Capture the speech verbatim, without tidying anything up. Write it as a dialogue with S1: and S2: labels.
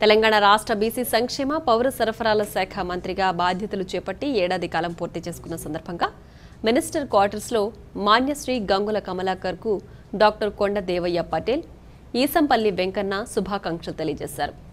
S1: తెలంగాణ రాష్ట్ర బీసీ సంక్షేమ పౌర సరఫరాల శాఖ మంత్రిగా బాధ్యతలు చేపట్టి ఏడాది కాలం పూర్తి చేసుకున్న సందర్భంగా మినిస్టర్ క్వార్టర్స్లో మాన్యశ్రీ గంగుల కమలాకర్కు డాక్టర్ కొండ దేవయ్య పటేల్, ఈసంపల్లి వెంకన్న శుభాకాంక్షలు తెలియజేశారు.